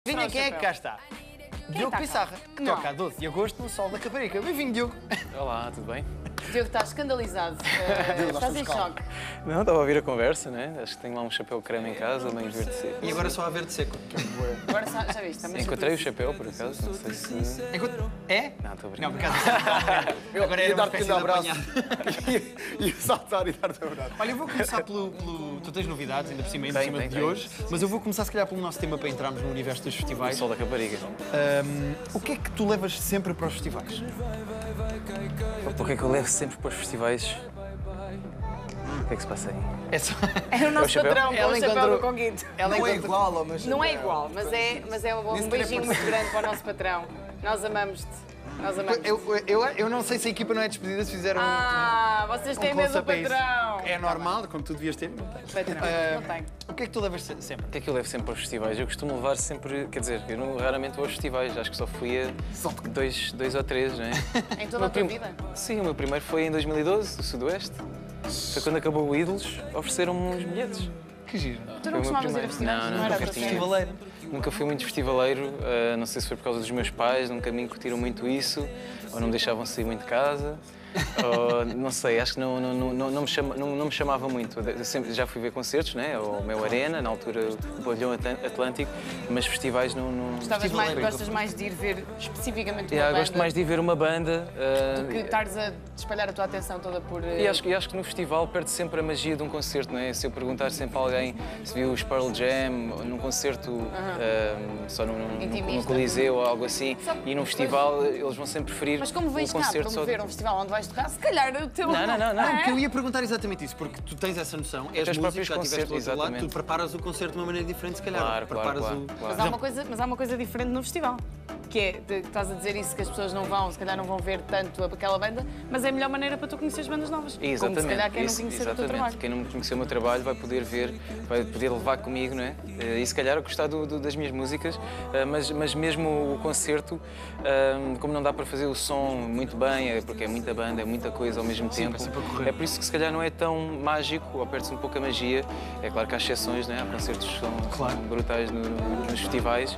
Adivinha quem é que cá está? Diogo Pissarra, que toca a 12 de agosto no Sol da Caparica. Bem-vindo, Diogo. Olá, tudo bem? Diogo, está escandalizado. Estás em choque. Não, estava a ouvir a conversa, né? Acho que tenho lá um chapéu creme em casa, meio verde seco. E agora só a verde seco. Agora já viste, também. Encontrei o chapéu, por acaso, não sei se... É? Não, estou a Não, brincar. por acaso. Agora era uma espécie de apanhar. E saltar e dar-te um abraço. Olha, eu vou começar pelo... Tu tens novidades, ainda por cima, Tenho, de hoje. Mas eu vou começar, se calhar, pelo nosso tema para entrarmos no universo dos O festivais. Sol da Caparica. O que é que tu levas sempre para os festivais? Porque é que eu levo sempre para os festivais? O que é que se passa aí? É só... É o nosso chapéu? patrão, Ela o chapéu encontrou- do Conguito. Ela Não é encontra- igual, mas... Não é igual, mas é um beijinho muito grande para o nosso patrão. Nós amamos-te. Nós amamos-te. Eu não sei se a equipa não é despedida, se fizeram Vocês um têm medo do close-up a isso. patrão. É normal, como tu devias ter. Não tens. Patrão, não tenho. O que é que tu levas sempre? O que é que eu levo sempre para os festivais? Eu costumo levar sempre... Quer dizer, eu raramente vou aos festivais. Acho que só fui a dois ou três, não é? Em toda a tua vida? Sim, o meu primeiro foi em 2012, do Sudoeste. Foi quando acabou o Ídolos, ofereceram-me uns bilhetes. Que giro. Tu não Foi o meu costumavas ir a primeiro. festivais? Não, Não era nunca para tinha. ti? Festivaleiro. Nunca fui muito festivaleiro, não sei se foi por causa dos meus pais, nunca me incutiram muito isso, ou não me deixavam sair muito de casa, ou não sei, acho que não me chamava muito. Eu sempre já fui ver concertos, né? O meu Arena, na altura o Pavilhão Atlântico, mas festivais não. Gostas mais de ir ver especificamente uma Yeah, banda gosto mais de ir ver uma banda. do que estares a espalhar a tua atenção toda por... E acho que no festival perde sempre a magia de um concerto, não é? Se eu perguntar sempre a alguém se viu os Pearl Jam num concerto só no Intimista. Coliseu ou algo assim, Só- e num festival eles vão sempre preferir Mas como vens um cá concerto promover um festival onde vais tocar, se calhar o teu... Não. Porque eu ia perguntar exatamente isso, porque tu tens essa noção, és Os músico, próprios já estiveste do outro lado, concertos, tu preparas o concerto de uma maneira diferente, se calhar. Claro, preparas claro. Mas há uma coisa diferente no festival, que é, estás a dizer isso, que as pessoas não vão, se calhar não vão ver tanto aquela banda, mas é a melhor maneira para tu conheceres bandas novas. Exatamente. Como se calhar quem não Isso, conhecer o teu exatamente. trabalho. Quem não conhecer o meu trabalho vai poder ver, vai poder levar comigo, não é? E se calhar gostar das minhas músicas, mas mesmo o concerto, como não dá para fazer o som muito bem, porque é muita banda, é muita coisa ao mesmo tempo, vai sempre a correr. é por isso que se calhar não é tão mágico, ou perde-se um pouco a magia. É claro que há exceções, não é? Há concertos que são brutais nos festivais,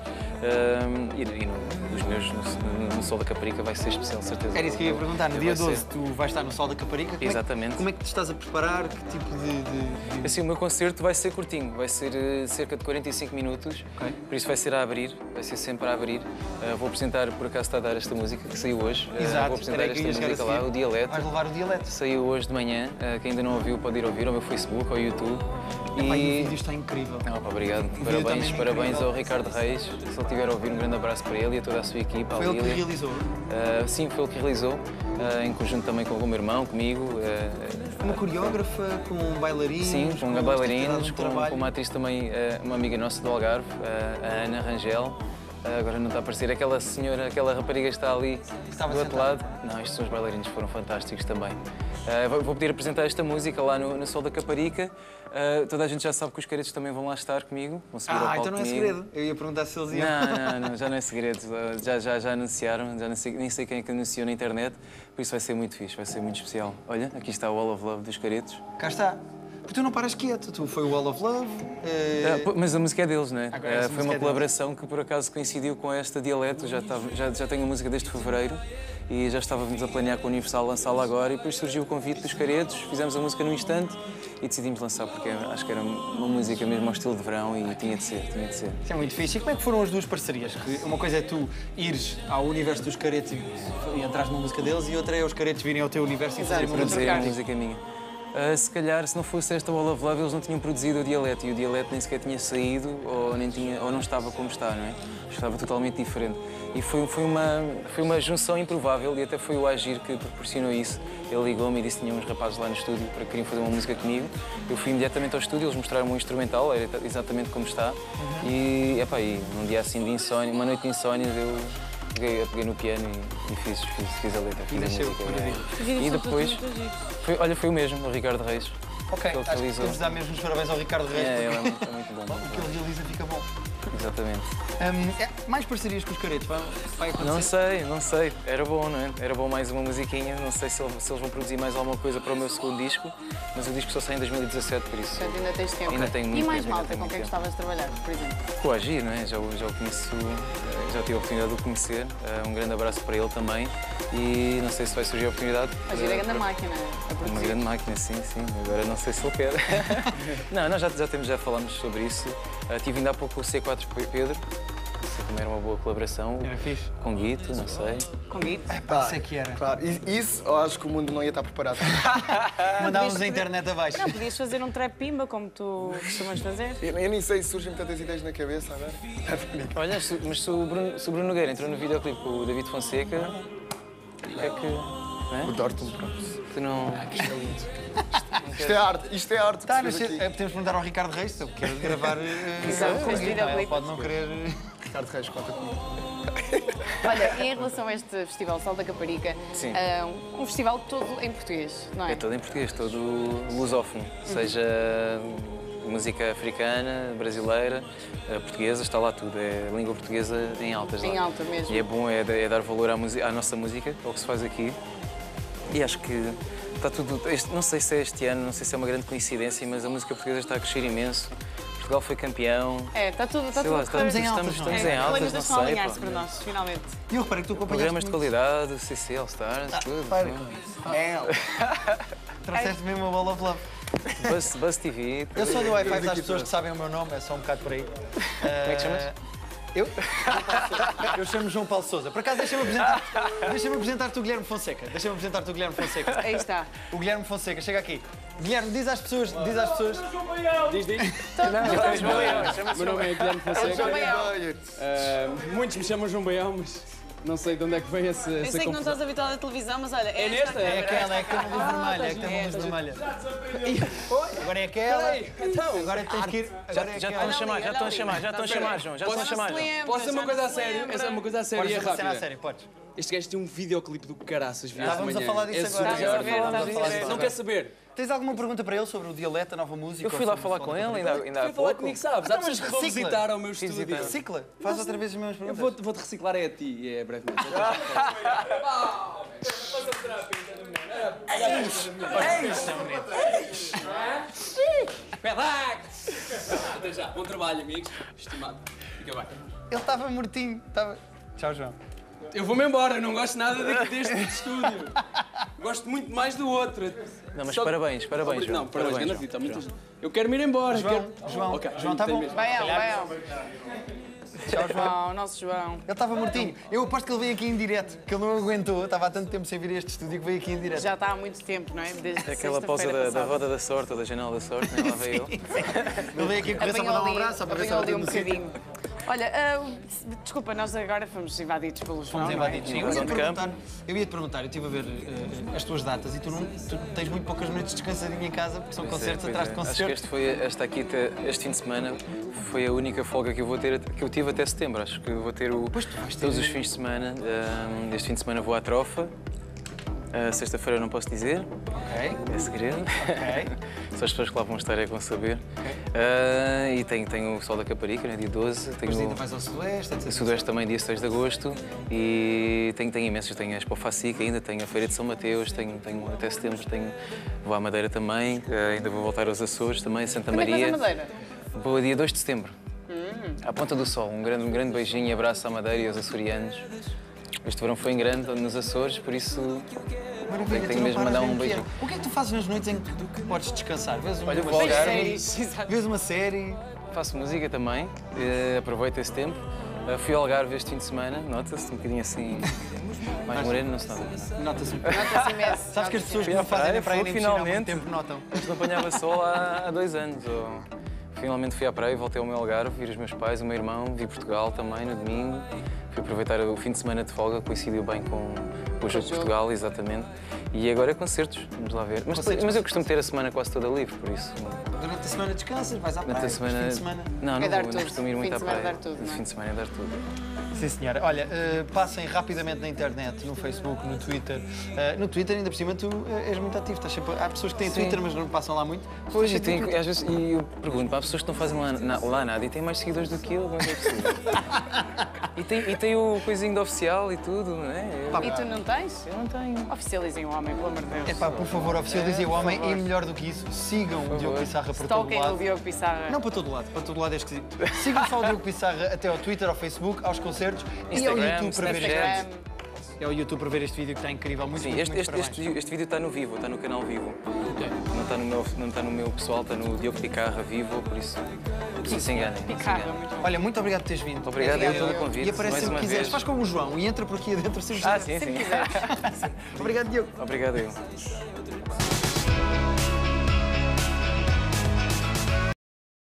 os meus no Sol da Caparica vai ser especial, de certeza. Era isso que eu ia perguntar, no dia Vai 12 ser. tu vais estar no Sol da Caparica. Exatamente. Como é que te estás a preparar? Que tipo de... Assim, o meu concerto vai ser curtinho, vai ser cerca de 45 minutos, Ok. por isso vai ser a abrir, vai ser sempre a abrir. Vou apresentar, por acaso está a dar esta música, que saiu hoje. Exato, Vou apresentar espera aí que esta eu ia chegar música a lá, seguir. o Dialeto. Vais levar o dialeto. Saiu hoje de manhã, quem ainda não ouviu pode ir ouvir ao meu Facebook, ao YouTube. Epá, e o vídeo está incrível. Obrigado, vídeo também é parabéns incrível. ao Ricardo Reis. Se ele estiver a ouvir, um grande abraço para ele e a toda a sua equipa. Foi à ele que Lília. realizou. Sim, foi ele que realizou, em conjunto também com o meu irmão, comigo. Uma coreógrafa, com bailarinos. Sim, com bailarinos, com trabalho. uma atriz também, uma amiga nossa do Algarve, a Ana Rangel. Agora não está a aparecer aquela senhora, aquela rapariga que está ali Estava do outro sentada. lado. Não, estes são os bailarinos, foram fantásticos também. Vou poder apresentar esta música lá no Sol da Caparica. Toda a gente já sabe que os caretos também vão lá estar comigo, vão subir ao palco Então não é comigo. segredo. Eu ia perguntar se eles iam. Não, já não é segredo. Já anunciaram, nem sei quem é que anunciou na internet, por isso vai ser muito fixe, vai ser muito especial. Olha, aqui está o Wall of Love dos caretos. Cá está. Porque tu não paras quieto. Tu foi o Wall of Love. Mas a música é deles, não é? Agora essa Foi música uma é colaboração que por acaso coincidiu com esta Dialeto. Já tenho a música desde fevereiro e já estávamos a planear com a Universal lançá-la agora. E depois surgiu o convite dos caretos, fizemos a música num instante e decidimos lançar porque acho que era uma música mesmo ao estilo de verão e tinha de ser. Isso é muito fixe. E como é que foram as duas parcerias? Que uma coisa é tu ires ao universo dos caretos e entrares numa música deles e outra é os caretos virem ao teu universo e fazerem uma música. Produzir a música minha. Se calhar, se não fosse esta Wall of Love, eles não tinham produzido o Dialeto e o Dialeto nem sequer tinha saído ou não estava como está, não é? Estava totalmente diferente. E foi uma junção improvável e até foi o Agir que proporcionou isso. Ele ligou-me e disse que tinha uns rapazes lá no estúdio para que queriam fazer uma música comigo. Eu fui imediatamente ao estúdio, eles mostraram-me um instrumental, era exatamente como está. E num dia assim de insónia, uma noite de insónia, eu peguei no piano e fiz a letra. E fiz a nasceu, música. maravilha. E depois, foi o mesmo, o Ricardo Reis. Ok, Ele acho que realizou. temos de dar mesmo os parabéns ao Ricardo Reis. Ele é porque muito bom. o que ele realiza fica bom. Exatamente. Mais parcerias com os caretos, vai acontecer? Não sei. Era bom, não é? Era bom mais uma musiquinha. Não sei se eles vão produzir mais alguma coisa para o meu segundo disco, mas o disco só sai em 2017, por isso. Portanto, ainda tens tempo. Ainda tenho muito E mais tempo, ainda malta tenho com quem muito gostavas de trabalhar, por exemplo? Com o Agir, não é? Já o conheço, já tive a oportunidade de o conhecer. Um grande abraço para ele também. E não sei se vai surgir a oportunidade. Agir é grande máquina a produzir. Uma grande máquina, sim. Agora não sei se ele quer. Não, nós já falámos sobre isso. Tive ainda há pouco o C4 Pedro. Isso também era uma boa colaboração. Era fixe. Com Guito, não sei. Com Guito. Sei que era. Claro, isso eu acho que o mundo não ia estar preparado. Mandávamos a internet abaixo. Não, podias fazer um trap pimba, como tu costumas fazer. Eu nem sei se surgem tantas ideias na cabeça agora. Olha, mas se o Bruno Nogueira entrou no videoclipe com o David Fonseca, o que é que... Não é? O Dortmund, pronto. Tu não... Isto é arte. Tá, que mas se fez aqui. podemos perguntar ao Ricardo Reis se ele quer gravar. Ricardo Reis, ele videoclipe. pode não querer. Ricardo Reis, conta comigo. Olha, e em relação a este festival Sol da Caparica, Sim. Um festival todo em português, não é? É todo em português, todo lusófono. Seja música africana, brasileira, portuguesa, está lá tudo. É língua portuguesa em altas. Em lá. alta mesmo. E é bom, é dar valor à nossa música, ao que se faz aqui. E acho que está tudo... Não sei se é este ano, não sei se é uma grande coincidência, mas a música portuguesa está a crescer imenso. Portugal foi campeão. É, está tudo Sei lá, a correr. estamos em altas, não é? Estamos em altas, Planos não estão a sei. alinhar-se pá. para nós, finalmente. E eu reparei que tu acompanhaste. Programas de muito. qualidade, CC, All Stars, tudo. Trouxeste mesmo a bola of love. Buzz TV. Eu sou do Wi-Fi às pessoas que sabem o meu nome, é só um bocado por aí. Como é que chamas? Eu? Eu chamo João Paulo Sousa. Por acaso, deixa-me apresentar-te o Guilherme Fonseca. Deixa-me apresentar-te o Guilherme Fonseca. Aí está. O Guilherme Fonseca, chega aqui. Guilherme, diz às pessoas. Diz. Não, Meu nome é Guilherme É o João Fonseca. Baião. Muitos me chamam João Baião, mas não sei de onde é que vem essa Eu sei que não confusão. estás habituado à televisão, mas olha, É esta nesta? É aquela, é que tem uma luz vermelha, é que tem uma luz vermelha. Agora é aquela. Então, Agora tens que ir. Agora é já aquela. estão a chamar, João. Já estão a chamar, João. posso ser uma coisa a sério? Essa é uma coisa a sério e é Podes fazer a rápida. sério, podes. Este gajo tem um videoclipe do caraças, vi esta Estávamos a manhã. falar disso É agora. surreal. Estás a ver, estás a Estávamos a falar ver. disso Não agora. quer saber? Tens alguma pergunta para ele sobre o dialeto, a nova música? Eu fui lá falar com ele ainda há Foi falar pouco. comigo, sabes? Então, Há mas pessoas que vão recicla. visitar ao meu estúdio. visitar. Recicla, faz outra vez as mesmas Eu perguntas. vou-te reciclar é a ti, é brevemente. Até já. Bom trabalho, amigos. Estimado. Fica bem. Ele estava mortinho. Estava... Tchau, João. Eu vou-me embora, não gosto nada deste estúdio. Gosto muito mais do outro. Não, mas Só- parabéns, João. Não, parabéns, Parabéns, grande João. vida, muito giro. Eu quero me ir embora. João, Ok, João, tá tenho bom. mesmo. Baião, Baião. Tchau, João. João, nosso João. Ele estava mortinho. Eu aposto que ele veio aqui em direto, que ele não aguentou. Estava há tanto tempo sem vir a este estúdio que veio aqui em direto. Já está há muito tempo, não é? Desde É aquela pausa sexta-feira da passada. roda da sorte ou da janela da sorte, né? Lá veio ele. Ele veio aqui a correr só para dar um abraço, só para ver se apanhou estava ali um tudo no sítio. bocadinho. Olha, desculpa, nós agora fomos invadidos pelo João, Fomos não é? invadidos. Sim, Eu mas ia no te perguntar, eu estive a ver as tuas datas e tu tens muito poucas noites descansadinho em casa porque são concertos Pois atrás de é. Acho concertos. que este fim de semana foi a única folga que eu vou ter, que eu tive até setembro. Acho que eu vou ter todos os fins de semana. Este fim de semana vou à Trofa. Sexta-feira não posso dizer, Ok, é segredo. ok. Só as pessoas que lá vão estar é que vão saber. E tenho o Sol da Caparica, né, dia 12. Depois ainda Tenho vais ao Sudoeste, etc. o Sudoeste também, dia 6 de agosto. E tenho imensos. Tenho a Expo Facica ainda, tenho a Feira de São Mateus, tenho até setembro, vou à Madeira também. Ainda vou voltar aos Açores também, Santa Quando é que vais Maria. à Madeira? Vou a dia 2 de setembro. À Ponta do Sol. Um grande beijinho e abraço à Madeira e aos açorianos. Este verão foi em grande nos Açores, por isso Maravilha, tenho tu mesmo não de mandar paras um nem beijinho. O que é que tu fazes nas noites em que tu podes descansar? Vês Olha, uma vou ao Vejo Algarve. séries, exato. Vês uma série? Faço música também, aproveito esse tempo. Fui ao Algarve este fim de semana, nota-se um bocadinho assim, mais moreno, não se nota. Nota-se. Nota-se imenso. Sabes que as pessoas que Fui à não fazem a praia, praia fui nem piscina há muito finalmente. tempo notam. Antes não apanhava sol há 2 anos. Finalmente fui à praia, voltei ao meu Algarve, vi os meus pais, o meu irmão, vi Portugal também no domingo. Fui aproveitar o fim de semana de folga, coincidiu bem com o jogo de Portugal, exatamente. E agora concertos, vamos lá ver. Mas eu costumo ter a semana quase toda livre, por isso. Durante a semana descansas, vais à praia, Durante a semana. fim de semana. Não, não É dar vou, não tudo. costumo ir Fim muito de à semana é praia. dar tudo, não é? Fim de semana é dar tudo. Sim, senhora. Olha, passem rapidamente na internet, no Facebook, no Twitter. No Twitter, ainda por cima, tu és muito ativo. Estás sempre... Há pessoas que têm Sim. Twitter, mas não passam lá muito. Pois, Estás sempre no Twitter. às vezes, e eu pergunto, para pessoas que não fazem lá nada e têm mais seguidores do que eu, como é que é possível? e tem o coisinho de oficial e tudo, não é? E tu não tens? Eu não tenho. Oficializem o homem, pelo amor de Deus. Epá, por favor, oficializem o por homem favor. e melhor do que isso, sigam o Diogo Pissarra por todo Stalkem lado. o Diogo Pissarra. Não para todo lado é esquisito. Sigam só o Diogo Pissarra até ao Twitter, ao Facebook, aos concertos e ao Instagram, YouTube para ver Snapchat. este vídeo. É ao YouTube para ver este vídeo que está incrível. Muito, Sim, muito, este parabéns. vídeo está no Vivo, está no canal Vivo. Não está no meu pessoal, está no Diogo Picarra Vivo, por isso não se enganem. não se Picarra, enganem. muito bom. Olha, muito obrigado por teres vindo. Obrigado eu pelo convite. E aparece mais sempre uma que quiseres. vez. Faz como o João e entra por aqui adentro. Ah, sim, sim. Obrigado, Diogo. Obrigado eu.